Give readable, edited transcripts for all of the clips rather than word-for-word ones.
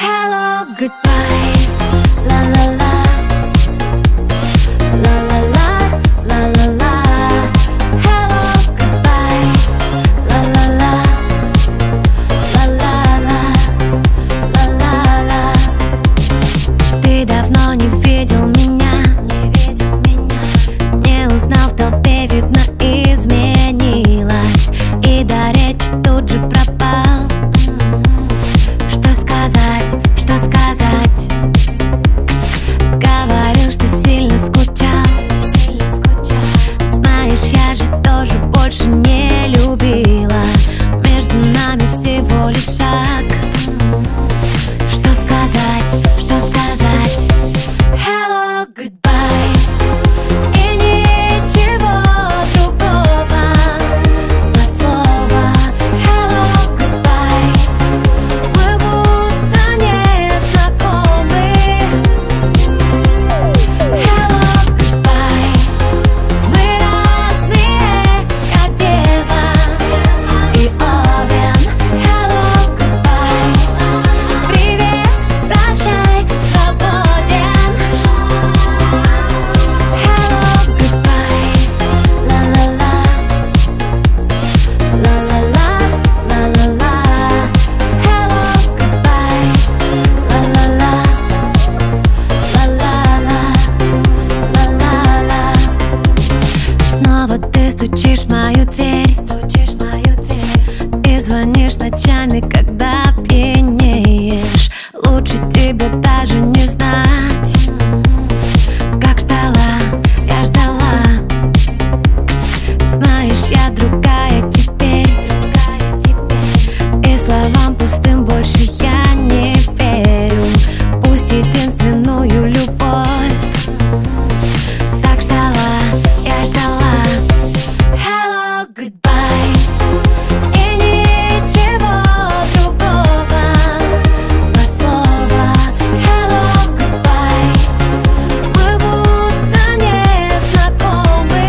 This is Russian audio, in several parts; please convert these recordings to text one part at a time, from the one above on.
Hello, goodbye, la la la, la la la, la la la. Hello, goodbye, la la la, la la la, la la la. Ты давно не видел меня, не узнал в толпе, видно, изменилась, и до речи тут же пропал. Что сказать, что сказать? Говорил, что сильно скучал. Знаешь, я же тоже больше не любила. Между нами всего лишь шаг. Что сказать, что сказать? Hello, goodbye. И ничего другого. Два слова. Hello, goodbye. Мы будто не знакомы. Hello, goodbye. Мы разные, как дева и овен. Hello, goodbye. Привет, прощай, свободен. Hello, goodbye. Ла-ла-ла, ла-ла-ла, ла-ла-ла. Hello, goodbye. Ла-ла-ла, ла-ла-ла, ла-ла-ла. Снова ты стучишь в мою дверь, и звонишь ночами, когда пьянеешь. Лучше тебе даже не знать, как ждала, я ждала. Знаешь, я другая теперь, и словам пустым больше я не верю. Пусть единственную любовь так ждала, я ждала. Hello, goodbye. И ничего другого. Два слова. Hello, goodbye. Мы будто не знакомы.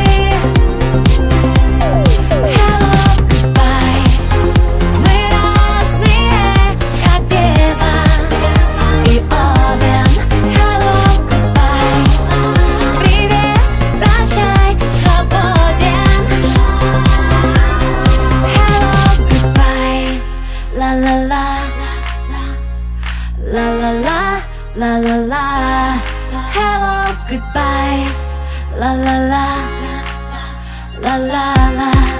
Hello, goodbye. Мы разные, как дева и овен. Hello, goodbye. Привет, прощай, свободен. Hello, goodbye. Ла-ла-ла, ла-ла-ла, ла-ла-ла. Hello, goodbye. Ла-ла-ла, ла-ла-ла.